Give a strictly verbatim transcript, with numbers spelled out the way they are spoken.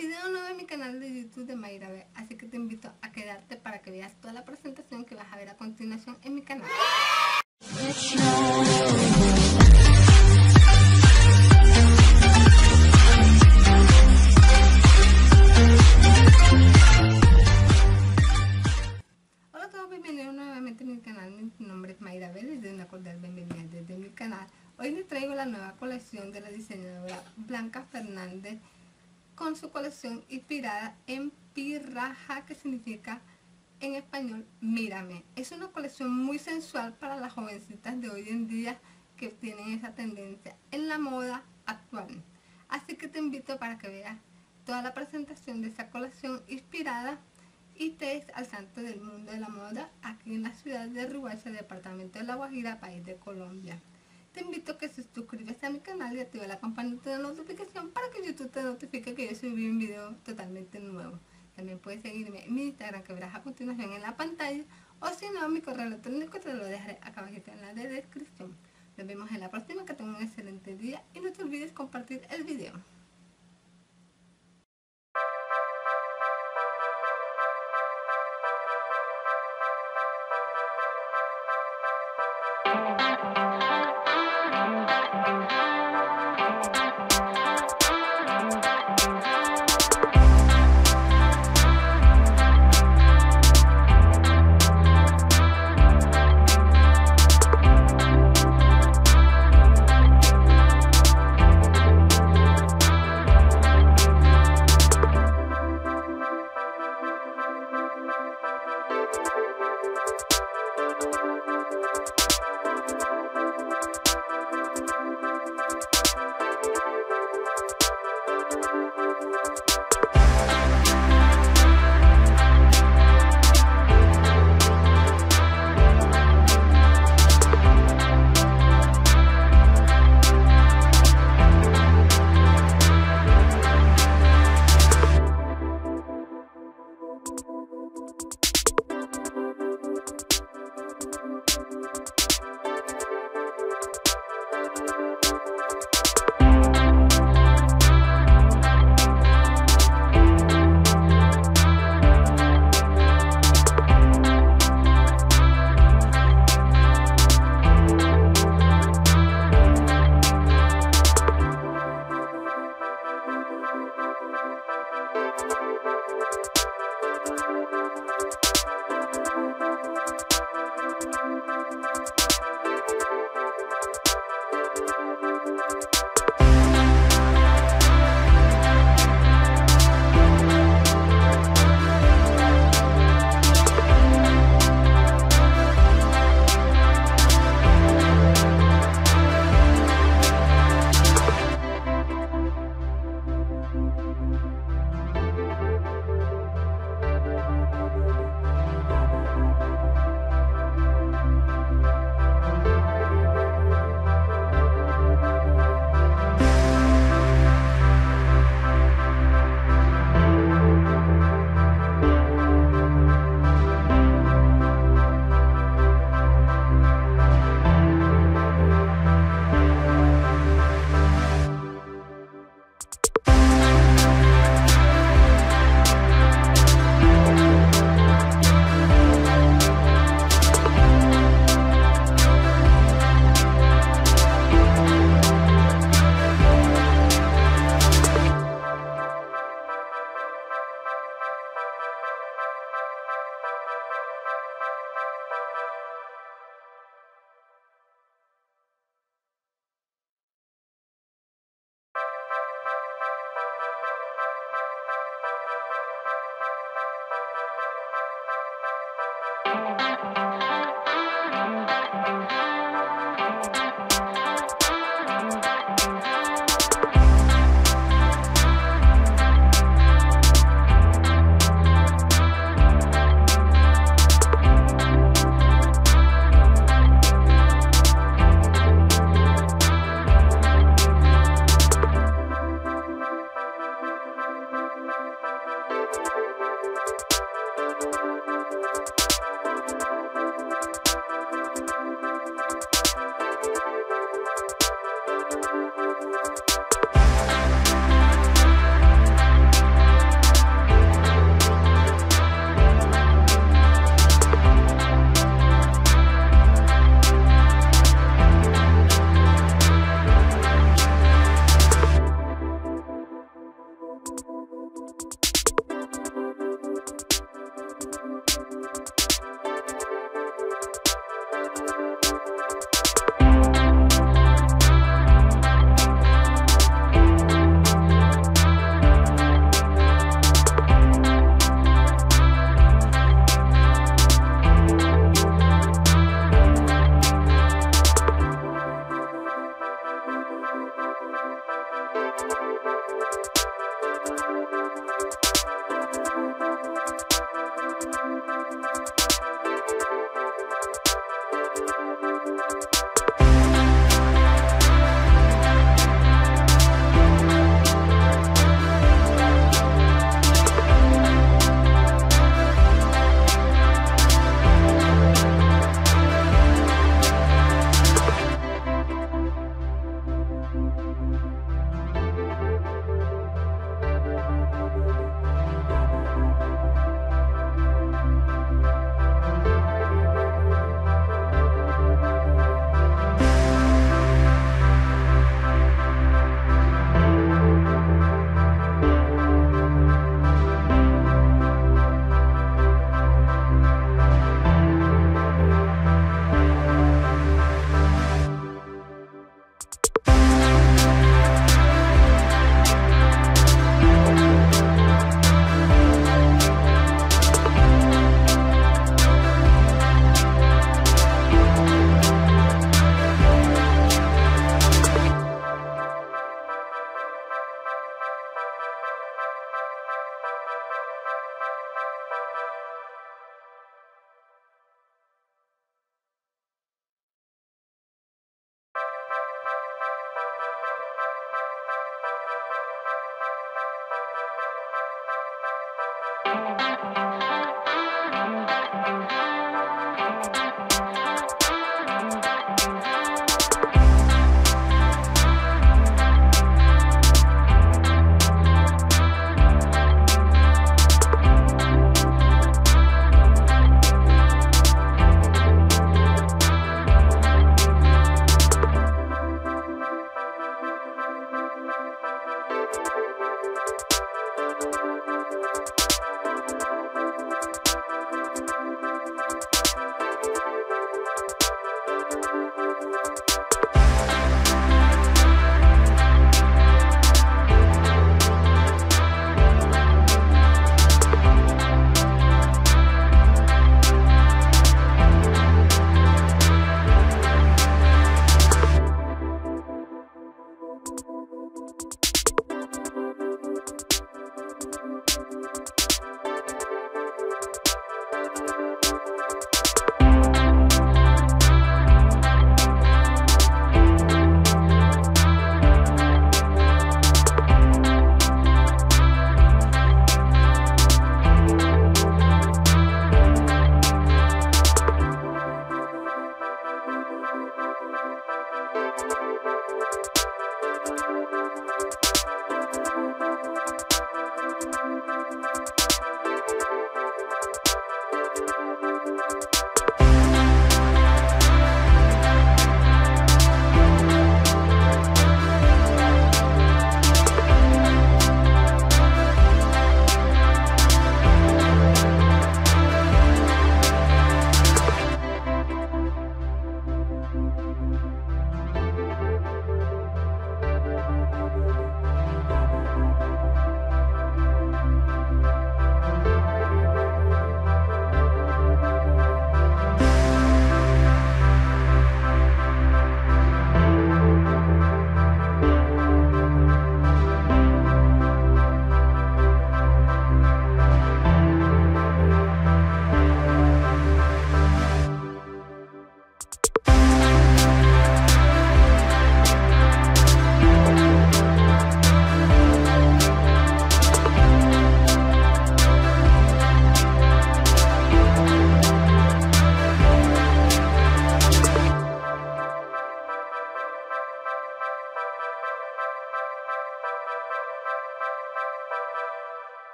Video nuevo en mi canal de YouTube de Mayra B, así que te invito a quedarte para que veas toda la presentación que vas a ver a continuación en mi canal. Hola a todos, bienvenidos nuevamente a mi canal. Mi nombre es Mayra B, les doy una cordial bienvenida desde mi canal. Hoy les traigo la nueva colección de la diseñadora Blanca Fernández, con su colección inspirada en Pirraja, que significa en español mírame. Es una colección muy sensual para las jovencitas de hoy en día que tienen esa tendencia en la moda actual. Así que te invito para que veas toda la presentación de esa colección inspirada y te des al tanto del mundo de la moda aquí en la ciudad de Riohacha, departamento de La Guajira, país de Colombia. Te invito a que se suscribas a mi canal y active la campanita de notificación para que YouTube te notifique que yo subí un video totalmente nuevo. También puedes seguirme en mi Instagram, que verás a continuación en la pantalla, o si no, mi correo electrónico te lo dejaré acá abajito en la de descripción. Nos vemos en la próxima, que tengan un excelente día y no te olvides compartir el video.